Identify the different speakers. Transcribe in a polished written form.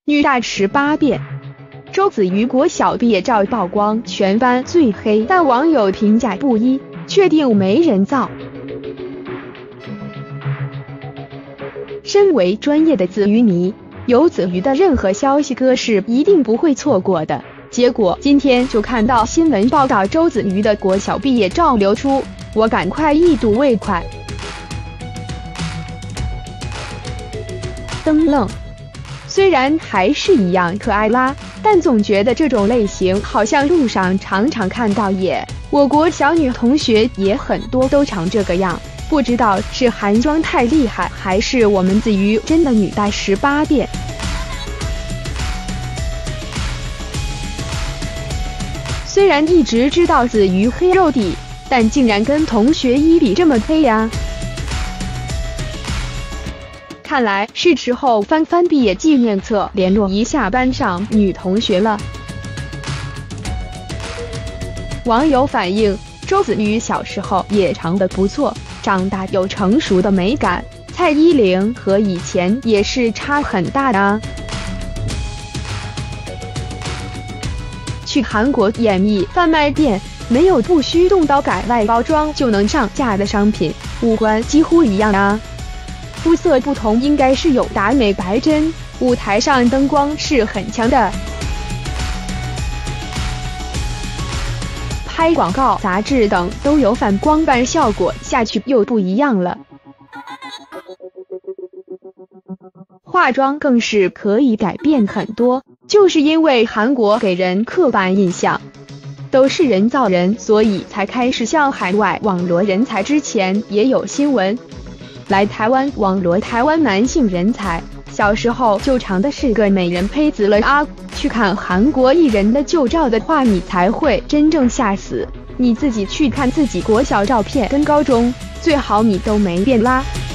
Speaker 1: 女大18变，周子瑜国小毕业照曝光，全班最黑，但网友评价不一，确定没人造。身为专业的子瑜迷，有子瑜的任何消息哥是一定不会错过的。结果今天就看到新闻报道周子瑜的国小毕业照流出，我赶快一睹为快。登愣。虽然还是一样可爱啦，但总觉得这种类型好像路上常常看到耶。我国小女同学也很多都常这个样，不知道是韩妆太厉害，还是我们子瑜真的女大18变。虽然一直知道子瑜黑肉底，但竟然跟同学一比这么黑呀！看来是时候翻翻毕业纪念册，联络一下班上女同学了。网友反映，周子瑜小时候也长得不错，长大有成熟的美感。蔡依林和以前也是差很大的啊。去韩国演艺贩卖店，没有不需动刀改外包装就能上架的商品，五官几乎一样啊。肤色不同应该是有打美白针，舞台上灯光是很强的，拍广告、杂志等都有反光板效果，下去又不一样了。化妆更是可以改变很多，就是因为韩国给人刻板印象都是人造人，所以才开始向海外网罗人才。之前也有新闻来台湾网罗台湾男性人才，小时候就长的是个美人胚子了啊！去看韩国艺人的旧照的话，你才会真正吓死。你自己去看自己国小照片跟高中，最好你都没变啦。